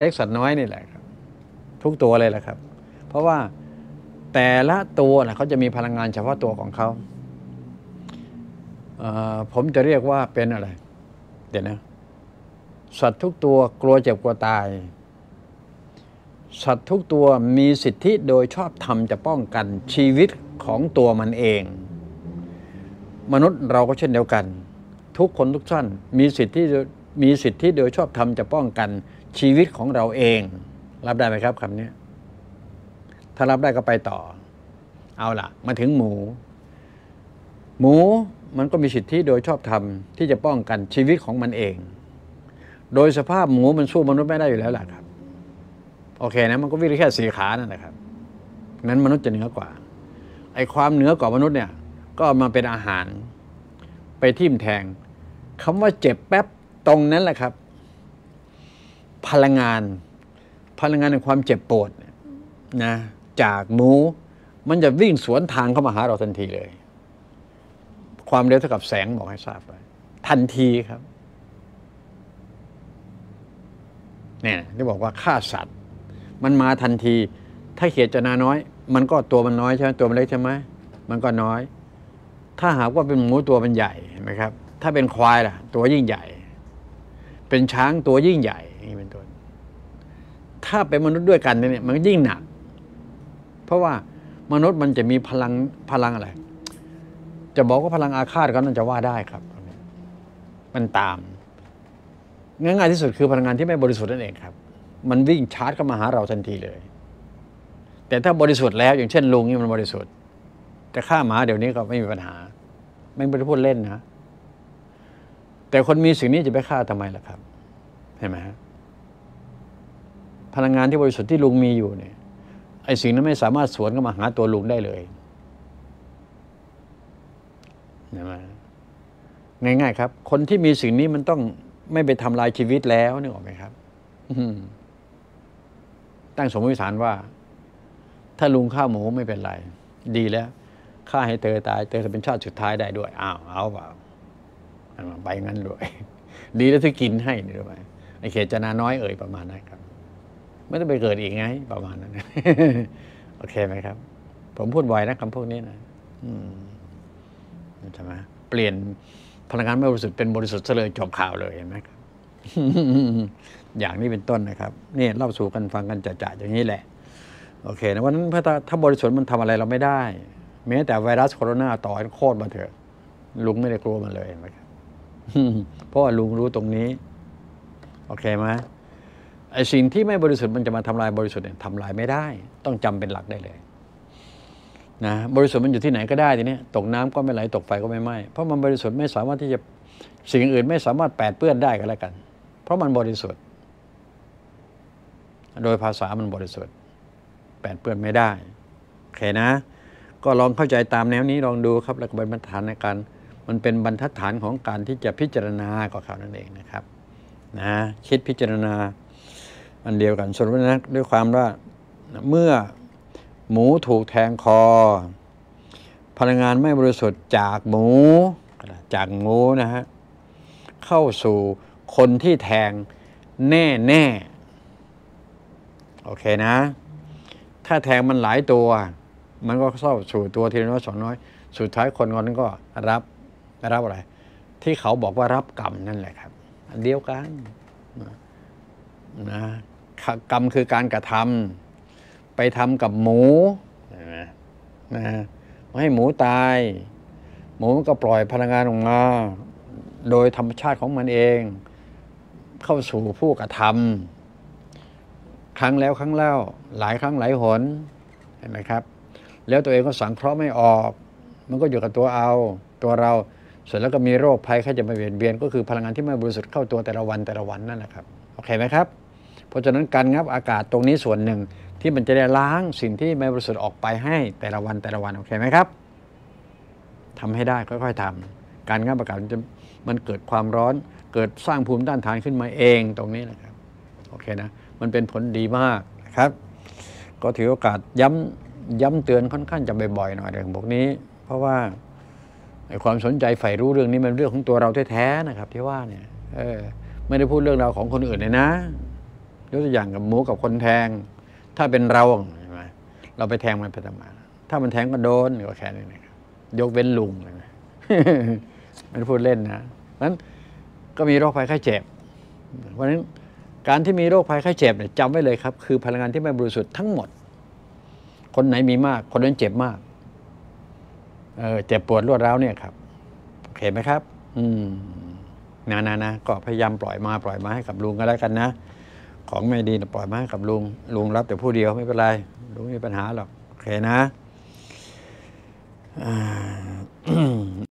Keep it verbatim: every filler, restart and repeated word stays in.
เล็กสัตว์น้อยนี่แหละครับทุกตัวเลยแหละครับเพราะว่าแต่ละตัวนะเขาจะมีพลังงานเฉพาะตัวของเขาผมจะเรียกว่าเป็นอะไรเดี๋ยวนะสัตว์ทุกตัวกลัวเจ็บกลัวตายสัตว์ทุกตัวมีสิทธิโดยชอบธรรมจะป้องกันชีวิตของตัวมันเองมนุษย์เราก็เช่นเดียวกันทุกคนทุกท่านมีสิทธิมีสิทธิโดยชอบธรรมจะป้องกันชีวิตของเราเองรับได้ไหมครับคำนี้ถ้ารับได้ก็ไปต่อเอาล่ะมาถึงหมูหมูมันก็มีสิทธิโดยชอบธรรมที่จะป้องกันชีวิตของมันเองโดยสภาพหมูมันสู้มนุษย์ไม่ได้อยู่แล้วล่ะครับโอเคนะมันก็วิ่งได้แค่สี่ขานั่นแหละครับนั้นมนุษย์จะเหนือกว่าไอ้ความเหนือกว่ามนุษย์เนี่ยก็มาเป็นอาหารไปทิ่มแทงคำว่าเจ็บแป๊บตรงนั้นแหละครับพลังงานพลังงานในความเจ็บปวดนะจากหมูมันจะวิ่งสวนทางเข้ามาหาเราทันทีเลยความเร็วเท่ากับแสงบอกให้ทราบไปทันทีครับเนี่ยที่บอกว่าฆ่าสัตว์มันมาทันทีถ้าเขียดจะนาน้อยมันก็ตัวมันน้อยใช่ไหมตัวมันเล็กใช่ไหมมันก็น้อยถ้าหากว่าเป็นหมูตัวมันใหญ่เห็นไหมครับถ้าเป็นควายล่ะตัวยิ่งใหญ่เป็นช้างตัวยิ่งใหญ่นี่เป็นต้นถ้าเป็นมนุษย์ด้วยกันเนี่ยมันยิ่งหนักเพราะว่ามนุษย์มันจะมีพลังพลังอะไรจะบอกว่าพลังอาฆาตก็น่าจะว่าได้ครับมันตามง่ายๆที่สุดคือพลังงานที่ไม่บริสุทธิ์นั่นเองครับมันวิ่งชาร์จเข้ามาหาเราทันทีเลยแต่ถ้าบริสุทธิ์แล้วอย่างเช่นลุงนี่มันบริสุทธิ์จะฆ่าหมาเดี๋ยวนี้ก็ไม่มีปัญหาไม่ได้พูดเล่นนะแต่คนมีสิ่งนี้จะไปฆ่าทำไมล่ะครับเห็นไหมฮะพลังงานที่บริสุทธิ์ที่ลุงมีอยู่เนี่ยไอ้สิ่งนั้นไม่สามารถสวนเข้ามาหาตัวลุงได้เลยเห็นไหมง่ายๆครับคนที่มีสิ่งนี้มันต้องไม่ไปทำลายชีวิตแล้วนึกออกไหมครับตั้งสมมติฐานว่าถ้าลุงฆ่าหมูไม่เป็นไรดีแล้วฆ่าให้เธอตายเธอจะเป็นชาติสุดท้ายได้ด้วยอ้าวเอาเปล่าไปงั้นด้วยดีแล้วที่กินให้ด้วยไหมไอ้เขตจนาน้อยเอ่ยประมาณนั้นครับไม่ต้องไปเกิดอีกไงประมาณนั้นโอเคไหมครับผมพูดบ่อยนะคำพวกนี้นะใช่ไหมเปลี่ยนพลังงานไม่บริสุทธิ์เป็นบริสุทธิ์เลยจบข่าวเลยเห็นไหมครับอย่างนี้เป็นต้นนะครับนี่เล่าสู่กันฟังกันจะๆอย่างนี้แหละโอเคนะวันนั้นถ้าถ้าบริสุทธิ์มันทำอะไรเราไม่ได้แม้แต่ไวรัสโคโรนาต่อให้โคตรมาเถอะลุงไม่ได้กลัวมันเลยเห็นไหมครับเพราะว่าลุงรู้ตรงนี้โอเคไหมไอ้สิ่งที่ไม่บริสุทธิ์มันจะมาทำลายบริสุทธิ์เนี่ยทำลายไม่ได้ต้องจำเป็นหลักได้เลยนะบริสุทธิ์มันอยู่ที่ไหนก็ได้ทีนี้ตกน้ำก็ไม่ไหลตกไฟก็ไม่ไหม้เพราะมันบริสุทธิ์ไม่สามารถที่จะสิ่งอื่นไม่สามารถแปดเปื้อนได้ก็แล้วกันเพราะมันบริสุทธิ์โดยภาษามันบริสุทธิ์แปดเปื้อนไม่ได้โอเคนะก็ลองเข้าใจตามแนวนี้ลองดูครับแล้วก็เป็นบรรทัดในการมันเป็นบรรทัดฐานของการที่จะพิจารณาก็เขานั่นเองนะครับนะคิดพิจารณาอันเดียวกันส่วนว่านะด้วยความว่าเมื่อหมูถูกแทงคอพลังงานไม่บริสุทธิ์จากหมูจากหมูนะฮะเข้าสู่คนที่แทงแน่แน่โอเคนะถ้าแทงมันหลายตัวมันก็เข้าสู่ตัวทีละน้อยสองน้อยสุดท้ายคนคนนั้นก็รับรับอะไรที่เขาบอกว่ารับกรรมนั่นแหละครับอันเดียวกันนะกรรมคือการกระทำไปทำกับหมูนะนะไม่ให้หมูตายหมูมันก็ปล่อยพลังงานออกมาโดยธรรมชาติของมันเองเข้าสู่ผู้กระทำครั้งแล้วครั้งเล่าหลายครั้งหลายหนเห็นไหมครับแล้วตัวเองก็สังเคราะห์ไม่ออกมันก็อยู่กับตัวเอาตัวเราเสร็จแล้วก็มีโรคภัยแค่จะมาเบียดเบียนก็คือพลังงานที่ไม่บริสุทธิ์เข้าตัวแต่ละวันแต่ละวันนั่นแหละครับโอเคไหมครับเพราะฉะนั้นการงับอากาศตรงนี้ส่วนหนึ่งที่มันจะได้ล้างสิ่งที่ไม่บริสุทธิ์ออกไปให้แต่ละวันแต่ละวันโอเคไหมครับทำให้ได้ค่อยๆทำการงับอากาศมันจะมันเกิดความร้อนเกิดสร้างภูมิต้านทานขึ้นมาเองตรงนี้นะครับโอเคนะมันเป็นผลดีมากนะครับก็ถือโอกาสย้ำย้ำเตือนค่อนข้างจะบ่อยๆหน่อยเรื่องพวกนี้เพราะว่าความสนใจใฝ่รู้เรื่องนี้มันเรื่องของตัวเราแท้ๆนะครับที่ว่าเนี่ยเออไม่ได้พูดเรื่องราวของคนอื่นเลยนะยกตัวอย่างกับหมูกับคนแทง ถ้าเป็นเราใช่ไหมเราไปแทงมันไปทำไมถ้ามันแทงก็โดนก็แค่นี้นะครับยกเว้นลุงเลยมันพูดเล่นนะเพราะฉะนั้นก็มีโรคภัยไข้เจ็บเพราะฉะนั้นการที่มีโรคภัยไข้เจ็บเนี่ยจำไว้เลยครับคือพลังงานที่ไม่บริสุทธิ์ทั้งหมดคนไหนมีมากคนนั้นเจ็บมากเออเจ็บปวดรวดร้าวเนี่ยครับเห็นไหมครับอืมนะนะนะก็พยายามปล่อยมาปล่อยมาให้กับลุงก็แล้วกันนะของไม่ดีปล่อยมาให้กับลุงลุงรับแต่ผู้เดียวไม่เป็นไรลุงไม่มีปัญหาหรอกโอเคนะ